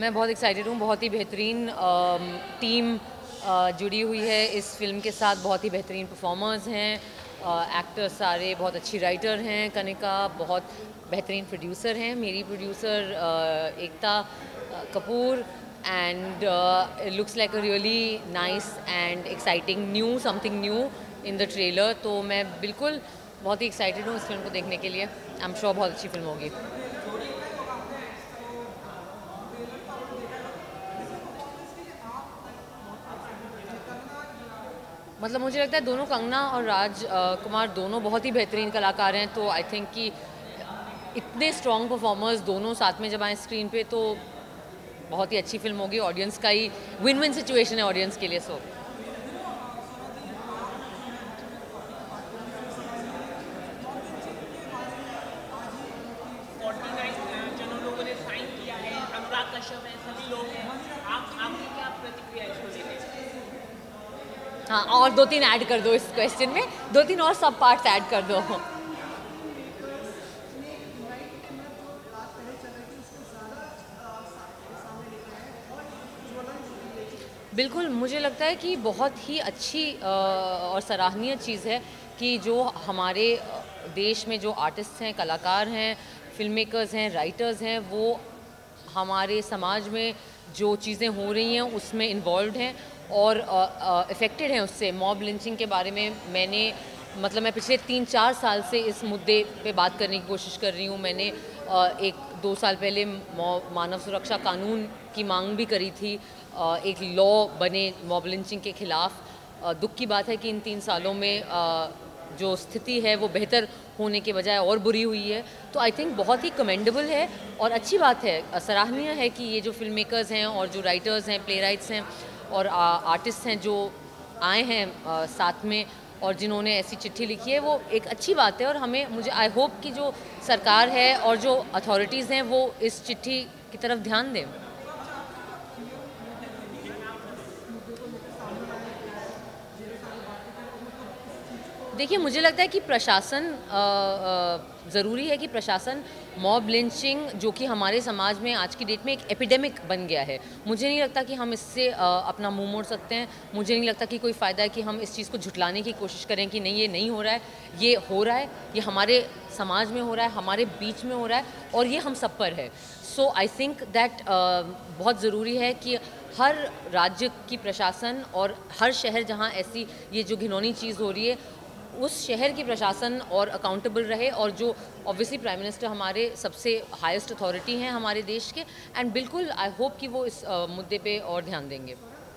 मैं बहुत एक्साइटेड हूँ। बहुत ही बेहतरीन टीम जुड़ी हुई है इस फिल्म के साथ। बहुत ही बेहतरीन परफॉर्मर्स हैं, एक्टर्स सारे बहुत अच्छी राइटर हैं। कनिका बहुत बेहतरीन प्रोड्यूसर हैं। मेरी producer Ekta Kapoor and it looks like a really nice and exciting new something new in the trailer। तो मैं बिल्कुल बहुत ही एक्साइटेड हूँ इस फिल्म को देखने के लिए। आई एम श्योर बहुत अच्छी फिल्म होगी। मतलब मुझे लगता है दोनों, कंगना और राज कुमार दोनों बहुत ही बेहतरीन कलाकार हैं। तो आई थिंक कि इतने स्ट्रॉन्ग परफॉर्मर्स दोनों साथ में जब आए स्क्रीन पे तो बहुत ही अच्छी फिल्म होगी। ऑडियंस का ही विन विन सिचुएशन है ऑडियंस के लिए। सो हाँ, और 2-3 ऐड कर दो इस क्वेश्चन में, 2-3 और सब पार्ट्स ऐड कर दो। बिल्कुल, मुझे लगता है कि बहुत ही अच्छी और सराहनीय चीज़ है कि जो हमारे देश में जो आर्टिस्ट हैं, कलाकार हैं, फिल्म मेकर्स हैं, राइटर्स हैं, वो हमारे समाज में जो चीज़ें हो रही हैं उसमें इन्वॉल्व हैं और अफेक्टेड हैं उससे। मॉब लिंचिंग के बारे में मैं पिछले 3-4 साल से इस मुद्दे पे बात करने की कोशिश कर रही हूँ। मैंने 1-2 साल पहले मानव सुरक्षा कानून की मांग भी करी थी, एक लॉ बने मॉब लिंचिंग के खिलाफ। दुख की बात है कि इन 3 सालों में जो स्थिति है वो बेहतर होने के बजाय और बुरी हुई है। तो आई थिंक बहुत ही कमेंडेबल है और अच्छी बात है, सराहनीय है कि ये जो फिल्म मेकर्स हैं और जो राइटर्स हैं, प्ले राइट्स हैं और आर्टिस्ट हैं जो आए हैं साथ में और जिन्होंने ऐसी चिट्ठी लिखी है, वो एक अच्छी बात है। और मुझे आई होप कि जो सरकार है और जो अथॉरिटीज़ हैं वो इस चिट्ठी की तरफ ध्यान दें। देखिए, मुझे लगता है कि प्रशासन ज़रूरी है कि प्रशासन मॉब लिंचिंग जो कि हमारे समाज में आज की डेट में एक एपिडेमिक बन गया है, मुझे नहीं लगता कि हम इससे अपना मुंह मोड़ सकते हैं। मुझे नहीं लगता कि कोई फ़ायदा है कि हम इस चीज़ को झुटलाने की कोशिश करें कि नहीं, ये नहीं हो रहा है। ये हो रहा है, ये हमारे समाज में हो रहा है, हमारे बीच में हो रहा है और ये हम सब पर है। सो आई थिंक दैट बहुत ज़रूरी है कि हर राज्य की प्रशासन और हर शहर जहाँ ऐसी ये जो घिनौनी चीज़ हो रही है, उस शहर की प्रशासन और अकाउंटेबल रहे। और जो ऑब्वियसली प्राइम मिनिस्टर हमारे सबसे हाईएस्ट अथॉरिटी हैं हमारे देश के, एंड बिल्कुल आई होप कि वो इस मुद्दे पे और ध्यान देंगे।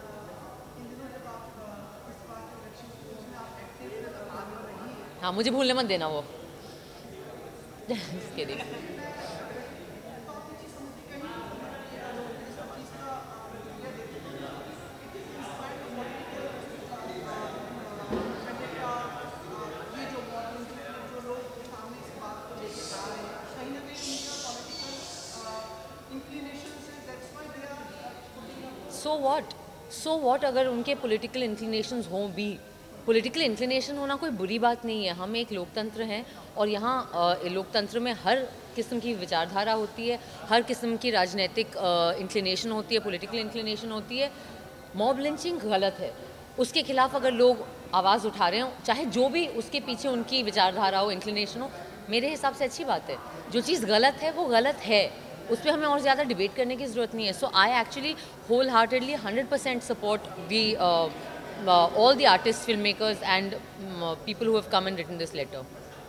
हाँ, मुझे भूलने मत देना वो इसके लिए। सो वॉट अगर उनके पॉलिटिकल इंक्लिनेशंस हों भी। पॉलिटिकल इंक्लिनेशन होना कोई बुरी बात नहीं है। हम एक लोकतंत्र हैं और यहाँ लोकतंत्र में हर किस्म की विचारधारा होती है, हर किस्म की राजनीतिक इंक्लिनेशन होती है, पॉलिटिकल इंक्लिनेशन होती है। मॉब लिंचिंग गलत है, उसके खिलाफ अगर लोग आवाज़ उठा रहे हो, चाहे जो भी उसके पीछे उनकी विचारधारा हो, इंक्लिनेशन हो, मेरे हिसाब से अच्छी बात है। जो चीज़ गलत है वो गलत है, उस पर हमें और ज़्यादा डिबेट करने की ज़रूरत नहीं है। So I actually whole heartedly 100% support दी all the artists, filmmakers and people who have come and written this letter.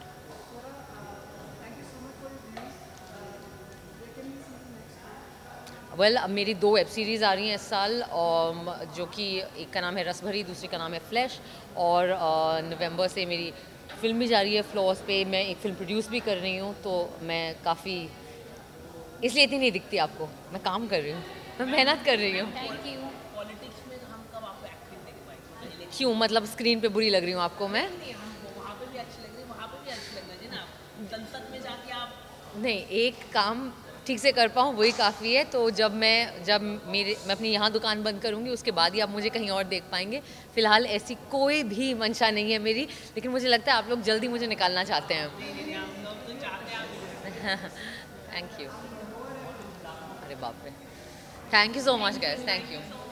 Well अब मेरी 2 वेब सीरीज़ आ रही हैं इस साल, जो कि एक का नाम है रस भरी, दूसरी का नाम है फ्लैश। और नवंबर से मेरी फिल्म भी जा रही है फ्लॉस पे। मैं एक फिल्म प्रोड्यूस भी कर रही हूँ, तो मैं काफ़ी इसलिए इतनी नहीं दिखती आपको, मैं काम कर रही हूँ, मैं मेहनत कर रही हूँ। क्यों, मतलब स्क्रीन पे बुरी लग रही हूँ आपको मैं? नहीं, एक काम ठीक से कर पाऊँ वही काफ़ी है। तो जब मैं अपनी यहाँ दुकान बंद करूँगी उसके बाद ही आप मुझे कहीं और देख पाएंगे। फ़िलहाल ऐसी कोई भी मंशा नहीं है मेरी, लेकिन मुझे लगता है आप लोग जल्दी मुझे निकालना चाहते हैं। Thank you. अरे बाप रे। Thank you so much guys, thank you.